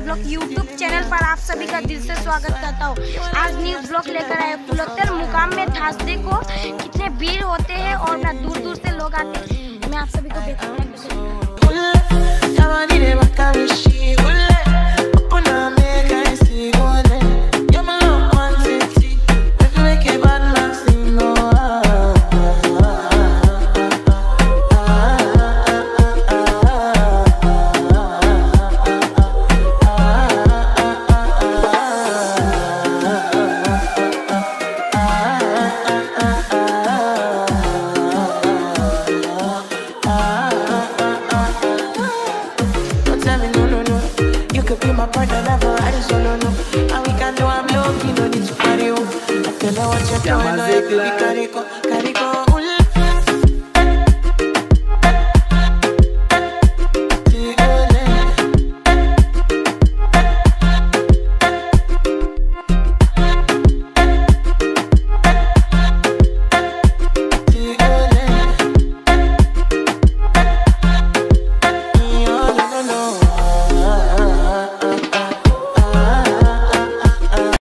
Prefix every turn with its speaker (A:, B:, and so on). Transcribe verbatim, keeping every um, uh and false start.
A: Blog YouTube channel पर आप सभी का दिल से स्वागत करता हूँ। आज न्यू ब्लॉग लेकर आए फुलौतर मुकाम में ठास देखो कितने भीड़ होते हैं और ना दूर दूर से लोग आते हैं। मैं आप सभी को देखता हूँ। Be my partner, never ride it solo, no. And we can do I'm low, you don't need to carry on. I tell her what you're doing, no, we carry go, carry